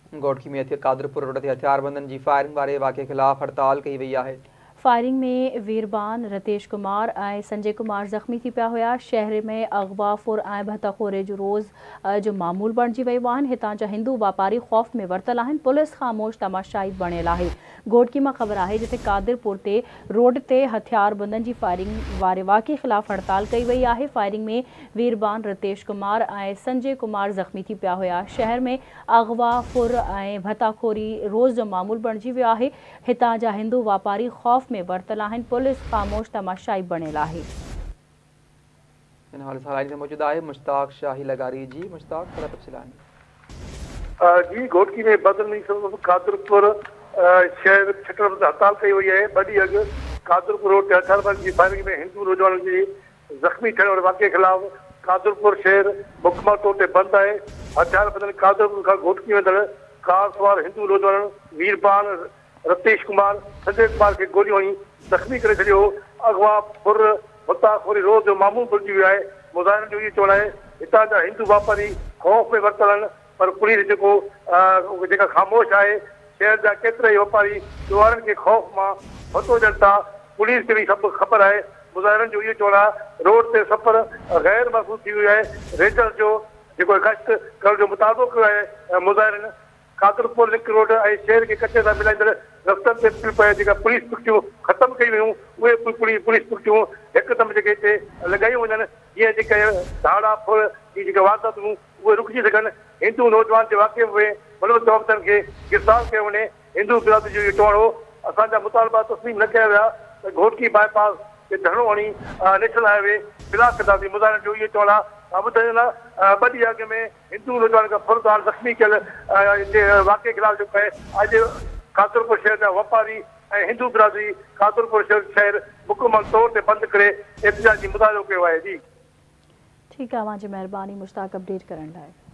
घोटकी में कादरपुर रोड ते हथियारबंदनि जी फायरिंग वारे वाक़े ख़िलाफ़ हड़ताल कई वई आहे। फायरिंग में वीरबान रतेश कुमार ऐं संजय कुमार ज़ख़्मी थी पिया हुआ। शहर में अगवा फुर ऐं भताखोरे जो रोज़ जो मामूल बणिजी वियो आहिनि। हितां जा हिंदू वापारी ख़ौफ़ में वरतल आहिनि। पुलिस ख़ामोश तमाशाई बणियल आहे। घोटकी मां ख़बर आहे जिथे कादरपुर ते रोड ते हथियारबंदनि जी फायरिंग वारे वाक़े ख़िलाफ़ हड़ताल कई वई आहे। फायरिंग में वीरबान रतेश कुमार ऐं संजय कुमार ज़ख़्मी थी पिया हुआ। शहर में अगवा फुर ऐं भताखोरी रोज़ जो मामूल बणिजी वियो आहे। हितां जा हिंदू वापारी ख़ौफ़ में वरतल आहिनि। पुलिस ख़ामोश तमाशाई बणियल आहे। इन हाल सां मौजूद आहे मुश्ताक शाही लगारी जी। मुश्ताक थोड़ा तफ़सीलात जी। घोटकी में बदलनी सबब कादरपुर शहर छटर हड़ताल कई वई है। 2 ॾींहं अॻु कादरपुर रोड ते हथियारबंद जी फायरिंग में हिंदू नौजवाननि जी ज़ख़्मी थियण वारे वाक़े ख़िलाफ़ कादरपुर शहर मुकमल तौर ते बंदि आहे। हथियारबंदनि कादरपुर खां घोटकी वेंदड़ कार सवार हिंदू नौजवाननि वीरबान रतेश कुमार संजय कुमार के गोलियों हणी ज़ख़्मी करे छॾियो। अगवा फुर भताखोरी रोज़ जो मामूल बणिजी वियो आहे। मुज़ाहिरनि जो इहो चवणु आहे हितां जा हिंदू वापारी ख़ौफ़ में वरतल आहिनि, पर पुलिस जेका ख़ामोश आहे। शहर जा केतिरा ई वापारी त्योहारनि खे ख़ौफ़ मां भतो ॾियनि था। पुलिस खे बि सभु ख़बर आहे। मुज़ाहिरनि जो इहो चवणु आहे रोड ते सफ़र गैर महफ़ूज़ थी वियो आहे। रेंजर जो जेको गश्त करण जो मुतालबो कयो आहे मुज़ाहिरनि। कादरपुर लिंक रोड ऐं शहर खे कचे सां मिलाईंदड़ रस्तनि ते पिए जेका पुलिस पिक्चूं ख़तमु कई वियूं, उहे पुलिस पिक्चूं हिकदमि जेके हिते लॻायूं वञनि, जीअं जेके धाड़ा फुर जी जेके वारदातूं उहे रुकिजी सघनि। हिंदू नौजवान जे वाक़े में मुलविस वक़्तनि खे गिरफ़्तार कयो वञे। हिंदू बिरादरी जो इहो चवणु हो। असांजा मुतालबा तस्लीम न कया विया त घोटकी बाईपास ते धरणो हणी नेशनल हाईवे ब्लॉक कंदासीं। मुज़ाहिरनि जो इहो चवणु आहे। ॿुधाईंदा 2 ॾींहं अॻु में हिंदू नौजवान खां फुरदार ज़ख़्मी कयल वाक़े ख़िलाफ़ जेको आहे अॼु कादरपुर शहर जा वापारी ऐं हिंदू बिरादरी कादरपुर शहर मुकमल तौर ते बंदि करे एहतिजाजी मुज़ाहिरो कयो आहे। जी ठीकु आहे, तव्हांजी महिरबानी मुश्ताक अपडेट करण लाइ।